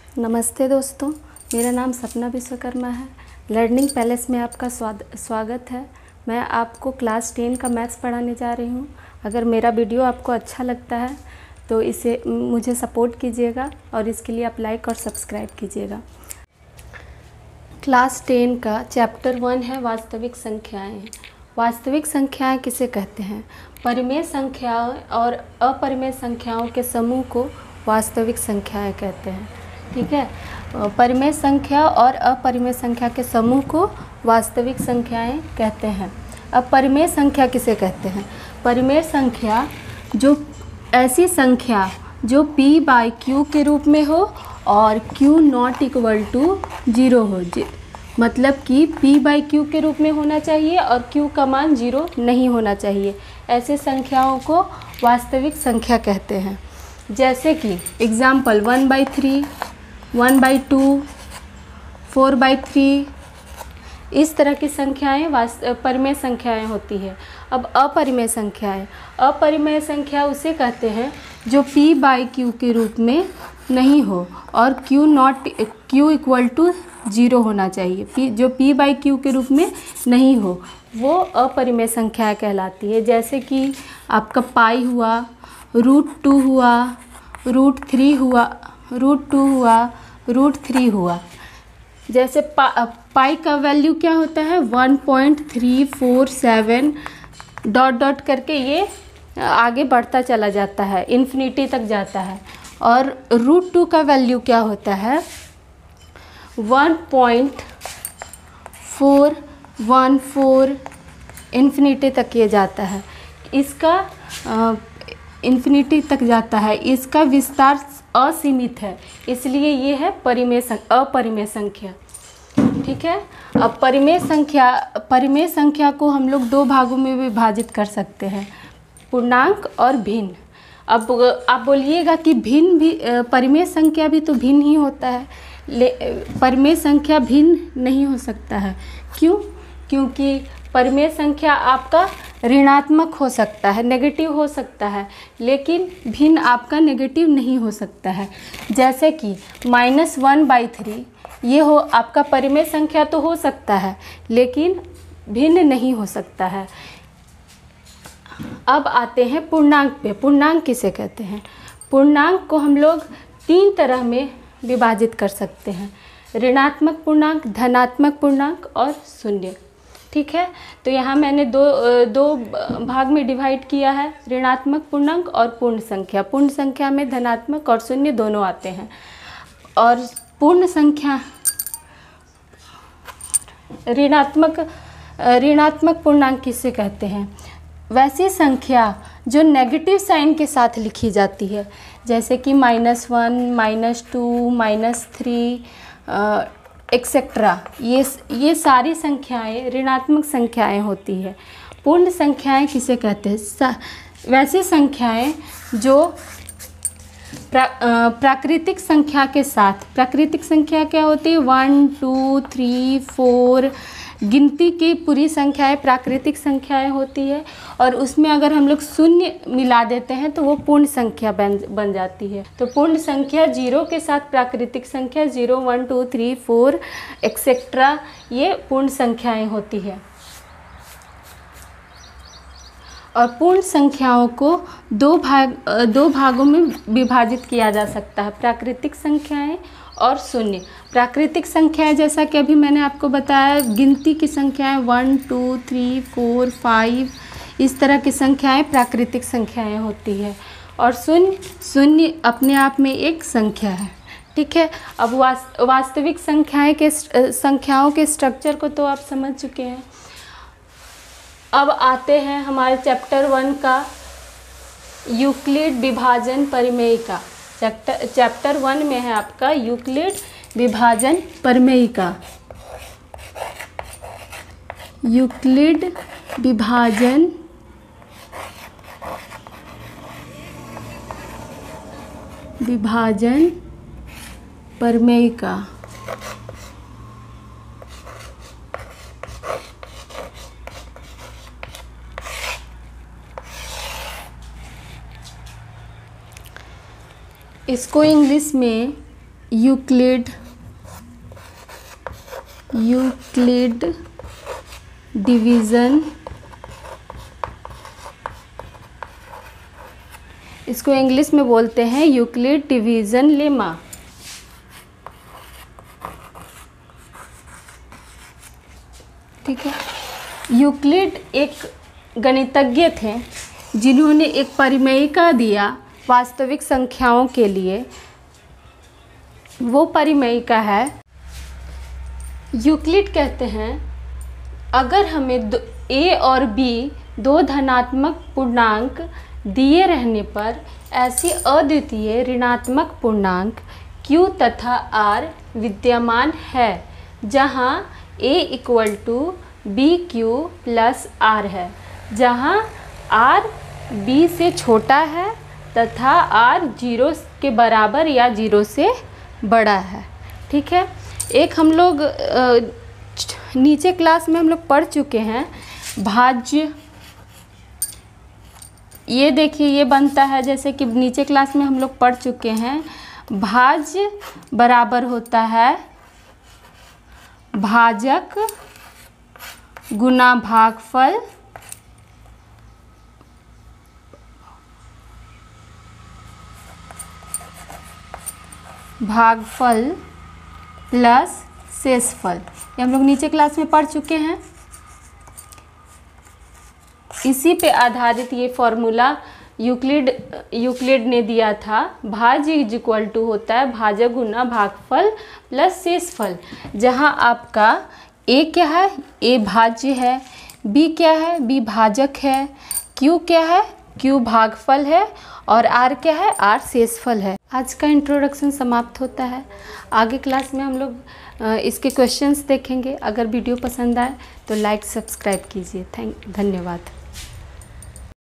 नमस्ते दोस्तों, मेरा नाम सपना विश्वकर्मा है। लर्निंग पैलेस में आपका स्वागत है। मैं आपको क्लास 10 का मैथ्स पढ़ाने जा रही हूँ। अगर मेरा वीडियो आपको अच्छा लगता है तो इसे मुझे सपोर्ट कीजिएगा और इसके लिए आप लाइक और सब्सक्राइब कीजिएगा। क्लास 10 का चैप्टर 1 है वास्तविक संख्याएँ। वास्तविक संख्याएँ किसे कहते हैं? परिमेय संख्याओं और अपरिमेय संख्याओं के समूह को वास्तविक संख्याएँ कहते हैं। ठीक है, परिमेय संख्या और अपरिमेय संख्या के समूह को वास्तविक संख्याएं कहते हैं। अब परिमेय संख्या किसे कहते हैं? परिमेय संख्या जो ऐसी संख्या जो p/q के रूप में हो और q नॉट इक्वल टू 0 हो। मतलब कि p/q के रूप में होना चाहिए और q का मान 0 नहीं होना चाहिए। ऐसे संख्याओं को वास्तविक संख्या कहते हैं। जैसे कि एग्जाम्पल 1/3, 1/2, 4/3, इस तरह की संख्याएं परिमेय संख्याएं होती है। अब अपरिमेय अपरिमेय संख्या उसे कहते हैं जो p/q के रूप में नहीं हो और q इक्वल टू 0 होना चाहिए। जो p/q के रूप में नहीं हो वो अपरिमेय संख्या कहलाती है। जैसे कि आपका पाई हुआ, √2 हुआ, √3 हुआ, √2 हुआ, √3 हुआ। जैसे पाई का वैल्यू क्या होता है? 1.347 डॉट करके ये आगे बढ़ता चला जाता है, इन्फिनिटी तक जाता है। और √2 का वैल्यू क्या होता है? 1.414 इन्फिनिटी तक ये जाता है। इसका इन्फिनिटी तक जाता है। इसका विस्तार असीमित है, इसलिए ये है अपरिमेय संख्या। ठीक है। अब परिमेय संख्या को हम लोग दो भागों में विभाजित कर सकते हैं, पूर्णांक और भिन्न। अब आप बोलिएगा कि भिन्न भी परिमेय संख्या भी तो भिन्न ही होता है। परिमेय संख्या भिन्न नहीं हो सकता है। क्यों? क्योंकि परिमेय संख्या आपका ऋणात्मक हो सकता है, नेगेटिव हो सकता है, लेकिन भिन्न आपका नेगेटिव नहीं हो सकता है। जैसे कि -1/3 ये हो आपका परिमेय संख्या तो हो सकता है लेकिन भिन्न नहीं हो सकता है। अब आते हैं पूर्णांक पे। पूर्णांक किसे कहते हैं? पूर्णांक को हम लोग 3 तरह में विभाजित कर सकते हैं, ऋणात्मक पूर्णांक, धनात्मक पूर्णांक और शून्य। ठीक है, तो यहाँ मैंने दो भाग में डिवाइड किया है, ऋणात्मक पूर्णांक और पूर्ण संख्या। पूर्ण संख्या में धनात्मक और शून्य दोनों आते हैं। और पूर्ण संख्या ऋणात्मक पूर्णांक किसे कहते हैं? वैसी संख्या जो नेगेटिव साइन के साथ लिखी जाती है, जैसे कि -1, -2, -3 एक्सेट्रा। ये सारी संख्याएं ऋणात्मक संख्याएं होती है। पूर्ण संख्याएं किसे कहते हैं? वैसी संख्याएं जो प्राकृतिक संख्या के साथ, प्राकृतिक संख्या क्या होती है? 1, 2, 3, 4 गिनती की पूरी संख्याएं प्राकृतिक संख्याएं होती है। और उसमें अगर हम लोग शून्य मिला देते हैं तो वो पूर्ण संख्या बन जाती है। तो पूर्ण संख्या 0 के साथ प्राकृतिक संख्या 0, 1, 2, 3, 4 एक्सेट्रा ये पूर्ण संख्याएं होती है। और पूर्ण संख्याओं को दो भागों में विभाजित किया जा सकता है, प्राकृतिक संख्याएं और शून्य। प्राकृतिक संख्याएं जैसा कि अभी मैंने आपको बताया, गिनती की संख्याएं 1, 2, 3, 4, 5 इस तरह की संख्याएं प्राकृतिक संख्याएं होती है। और शून्य अपने आप में एक संख्या है। ठीक है। अब वास्तविक संख्याओं के स्ट्रक्चर को तो आप समझ चुके हैं। अब आते हैं हमारे चैप्टर 1 का यूक्लिड विभाजन परिमेयिका। चैप्टर 1 में है आपका यूक्लिड विभाजन परिमेयिका। यूक्लिड विभाजन परिमेयिका। इसको इंग्लिश में यूक्लिड डिवीज़न, इसको इंग्लिश में बोलते हैं यूक्लिड डिवीज़न लेमा। ठीक है। यूक्लिड एक गणितज्ञ थे जिन्होंने एक परिमेयिका दिया वास्तविक संख्याओं के लिए। वो परिमेयिका है, यूक्लिड कहते हैं अगर हमें a और b दो धनात्मक पूर्णांक दिए रहने पर ऐसी अद्वितीय ऋणात्मक पूर्णांक q तथा r विद्यमान है जहां a equal to bq plus r है, जहां r b से छोटा है तथा r 0 के बराबर या 0 से बड़ा है। ठीक है। एक हम लोग नीचे क्लास में हम लोग पढ़ चुके हैं भाज्य। ये देखिए ये बनता है, जैसे कि नीचे क्लास में हम लोग पढ़ चुके हैं, भाज्य बराबर होता है भाजक गुना भागफल प्लस शेषफल। ये हम लोग नीचे क्लास में पढ़ चुके हैं। इसी पे आधारित ये फॉर्मूला यूक्लिड ने दिया था। भाज्य इज इक्वल टू होता है भाजक गुना भागफल प्लस शेषफल, जहाँ आपका a क्या है, a भाज्य है, b क्या है, b भाजक है, q क्या है, q भागफल है और r क्या है, r शेषफल है। आज का इंट्रोडक्शन समाप्त होता है। आगे क्लास में हम लोग इसके क्वेश्चंस देखेंगे। अगर वीडियो पसंद आए तो लाइक सब्सक्राइब कीजिए। धन्यवाद।